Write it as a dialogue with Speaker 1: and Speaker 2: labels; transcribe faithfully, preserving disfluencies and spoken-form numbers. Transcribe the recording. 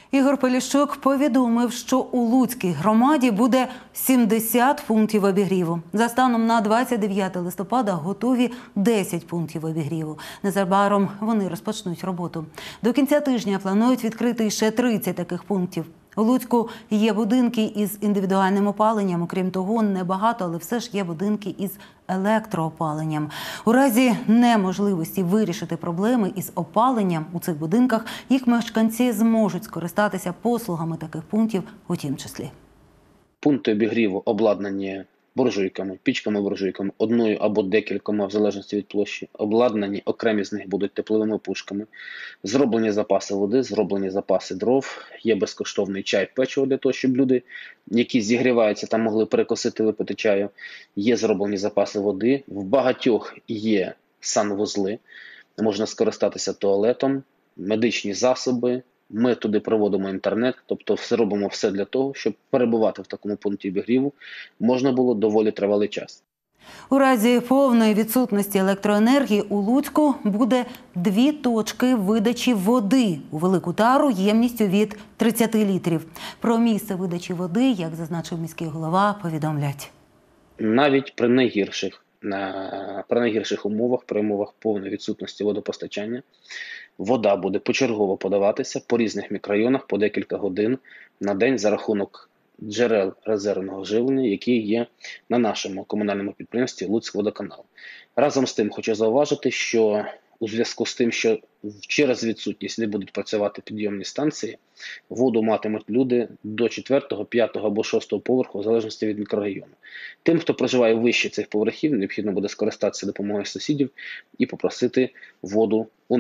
Speaker 1: Ігор Поліщук повідомив, що у Луцькій громаді буде сімдесят пунктів обігріву. За станом на двадцять дев'яте листопада готові десять пунктів обігріву. Незабаром вони розпочнуть роботу. До кінця тижня планують відкрити ще тридцять таких пунктів. У Луцьку є будинки із індивідуальним опаленням. Окрім того, небагато, але все ж є будинки із електроопаленням. У разі неможливості вирішити проблеми із опаленням у цих будинках, їх мешканці зможуть скористатися послугами таких пунктів у тім числі.
Speaker 2: Пункти обігріву обладнані буржуйками, пічками-буржуйками, одною або декількома, в залежності від площі. Обладнані, окремі з них будуть тепловими пушками. Зроблені запаси води, зроблені запаси дров. Є безкоштовний чай, печиво для того, щоб люди, які зігріваються, там могли перекусити, випити чаю. Є зроблені запаси води. В багатьох є санвузли. Можна скористатися туалетом, медичні засоби. Ми туди проводимо інтернет, тобто все робимо все для того, щоб перебувати в такому пункті обігріву можна було доволі тривалий час.
Speaker 1: У разі повної відсутності електроенергії у Луцьку буде дві точки видачі води у велику тару ємністю від тридцяти літрів. Про місце видачі води, як зазначив міський голова, повідомлять.
Speaker 2: Навіть при найгірших, на, при найгірших умовах, при умовах повної відсутності водопостачання, вода буде почергово подаватися по різних мікрорайонах по декілька годин на день за рахунок джерел резервного живлення, які є на нашому комунальному підприємстві «Луцькводоканал». Разом з тим хочу зауважити, що у зв'язку з тим, що через відсутність не будуть працювати підйомні станції, воду матимуть люди до четвертого, п'ятого або шостого поверху, в залежності від мікрорайону. Тим, хто проживає вище цих поверхів, необхідно буде скористатися допомогою сусідів і попросити воду у